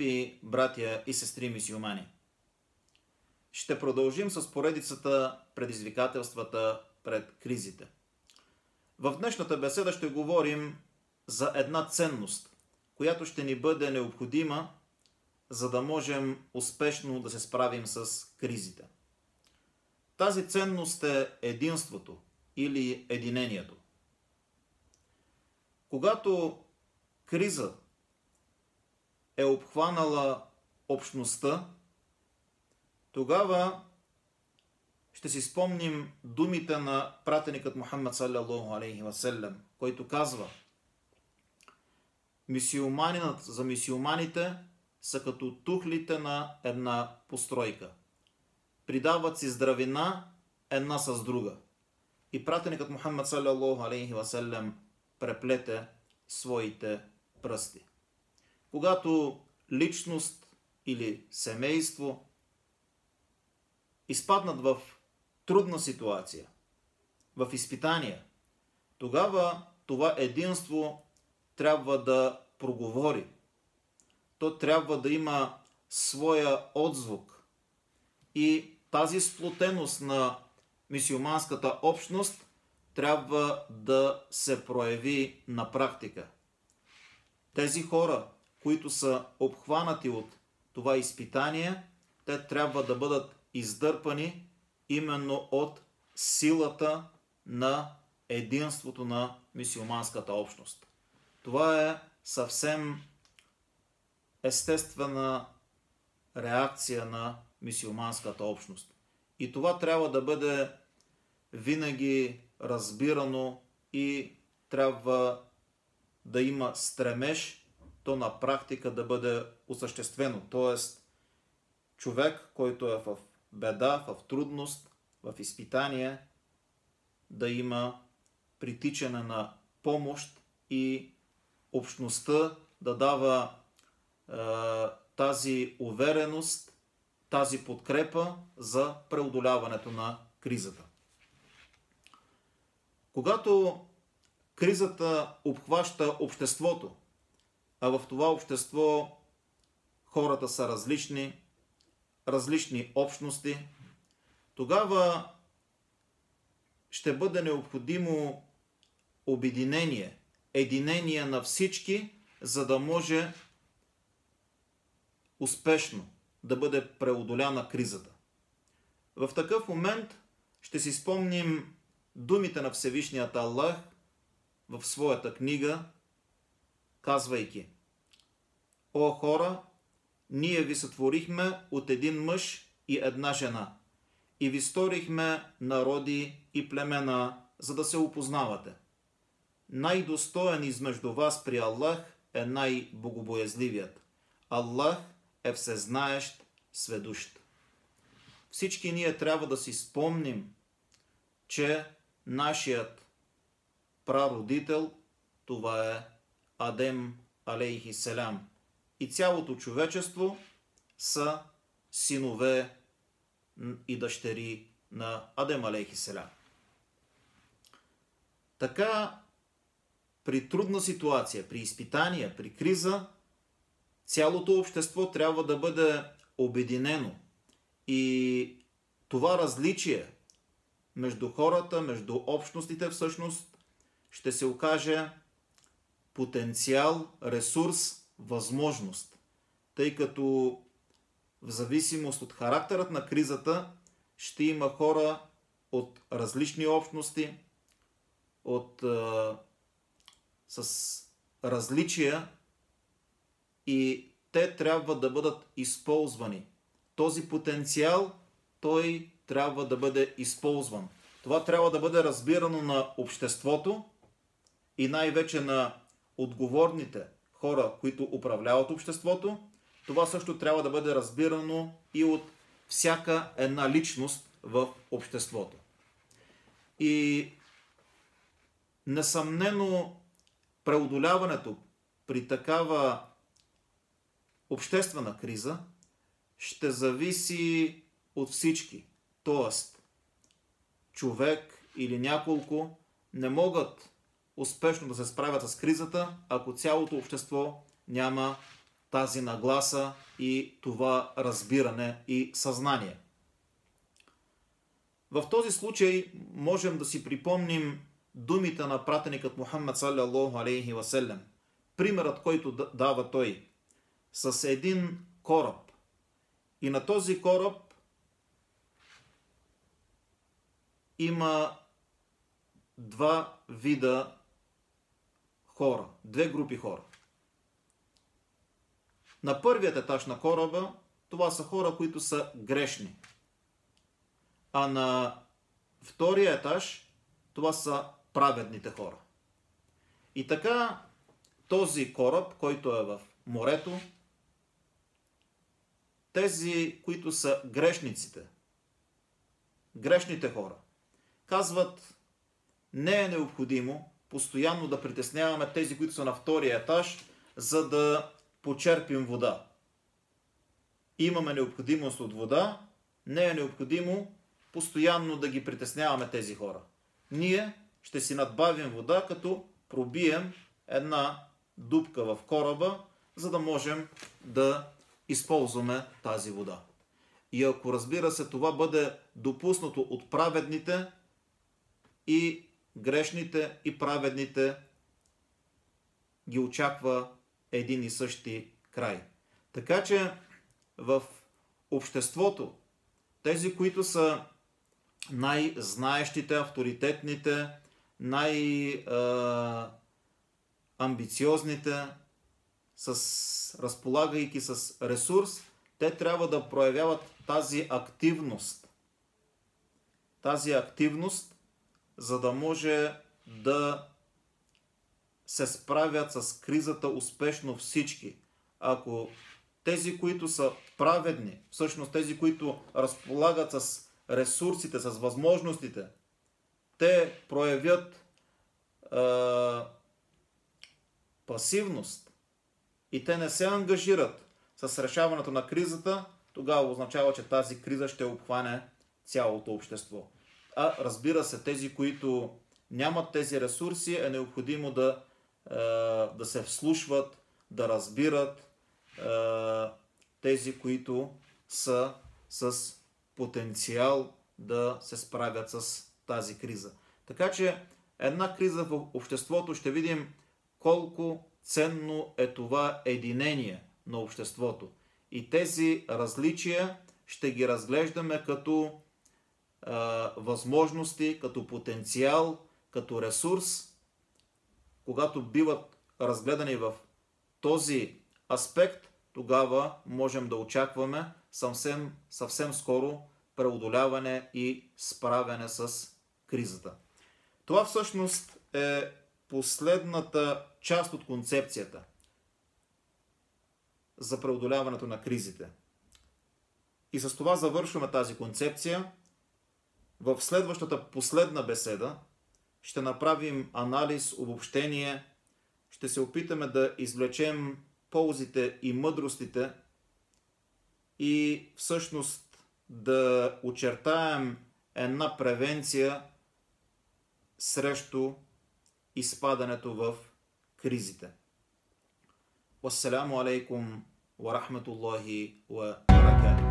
Скъпи братя и сестри мюсюлмани, ще продължим с поредицата предизвикателствата пред кризите. В днешната беседа ще говорим за една ценност, която ще ни бъде необходима, за да можем успешно да се справим с кризите. Тази ценност е единството или единението. Когато криза е обхванала общността, тогава ще си спомним думите на пратеникът Мухаммад саллаллаху алейхи ва саллям, който казва: мюсюлманинът за мюсюлманите са като тухлите на една постройка. Придават си здравина една с друга. И пратеникът Мухаммад саллаллаху алейхи ва саллям преплете своите пръсти. Когато личност или семейство изпаднат в трудна ситуация, в изпитания, тогава това единство трябва да проговори. То трябва да има своя отзвук. И тази сплотеност на мюсюлманската общност трябва да се прояви на практика. Тези хора, които са обхванати от това изпитание, те трябва да бъдат издърпани именно от силата на единството на мюсюлманската общност. Това е съвсем естествена реакция на мюсюлманската общност. И това трябва да бъде винаги разбирано и трябва да има стремеж то на практика да бъде осъществено. Тоест, човек, който е в беда, в трудност, в изпитание, да има притичане на помощ и общността да дава тази увереност, тази подкрепа за преодоляването на кризата. Когато кризата обхваща обществото, а в това общество хората са различни общности, тогава ще бъде необходимо обединение, единение на всички, за да може успешно да бъде преодоляна кризата. В такъв момент ще си спомним думите на Всевишният Аллах в своята книга, казвайки: О хора, ние ви сътворихме от един мъж и една жена и ви сторихме народи и племена, за да се опознавате. Най-достоен измежду вас при Аллах е най-богобоязливият. Аллах е всезнаещ, сведущ. Всички ние трябва да си спомним, че нашият прародител, това е Адем алейхи селам, и цялото човечество са синове и дъщери на Адем алейхи селам. Така, при трудна ситуация, при изпитания, при криза, цялото общество трябва да бъде обединено. И това различие между хората, между общностите всъщност ще се окаже потенциал, ресурс, възможност. Тъй като в зависимост от характерът на кризата ще има хора от различни общности, с различия, и те трябва да бъдат използвани. Този потенциал, той трябва да бъде използван. Това трябва да бъде разбирано на обществото и най-вече на отговорните хора, които управляват обществото. Това също трябва да бъде разбирано и от всяка една личност в обществото. И несъмнено преодоляването при такава обществена криза ще зависи от всички. Тоест, човек или няколко не могат успешно да се справят с кризата, ако цялото общество няма тази нагласа и това разбиране и съзнание. В този случай можем да си припомним думите на пратеникът Мухаммад саллаллаху алейхи васелем. Примерът, който дава той с един кораб. И на този кораб има два вида хора, две групи хора. На първият етаж на кораба това са хора, които са грешни. А на втория етаж това са праведните хора. И така този кораб, който е в морето, тези, които са грешниците, грешните хора, казват, не е необходимо постоянно да притесняваме тези, които са на втория етаж, за да почерпим вода. Имаме необходимост от вода, не е необходимо постоянно да ги притесняваме тези хора. Ние ще си надбавим вода, като пробием една дупка в кораба, за да можем да използваме тази вода. И ако, разбира се, това бъде допуснато от праведните, и грешните и праведните ги очаква един и същи край. Така че в обществото тези, които са най-знаещите, авторитетните, най-амбициозните, разполагайки с ресурс, те трябва да проявяват тази активност. Тази активност, за да може да се справят с кризата успешно всички. Ако тези, които са праведни, всъщност тези, които разполагат с ресурсите, с възможностите, те проявят пасивност и те не се ангажират с решаването на кризата, тогава означава, че тази криза ще обхване цялото общество. А разбира се, тези, които нямат тези ресурси, е необходимо да се вслушват, да разбират тези, които са с потенциал да се справят с тази криза. Така че една криза в обществото, ще видим колко ценно е това единение на обществото. И тези различия ще ги разглеждаме като възможности, като потенциал, като ресурс. Когато биват разгледани в този аспект, тогава можем да очакваме съвсем скоро преодоляване и справяне с кризата. Това всъщност е последната част от концепцията за преодоляването на кризите. И с това завършваме тази концепция. В следващата последна беседа ще направим анализ, обобщение, ще се опитаме да извлечем ползите и мъдростите и всъщност да очертаем една превенция срещу изпадането в кризите. Wassalamu alaikum wa rahmatullahi wa barakatuh.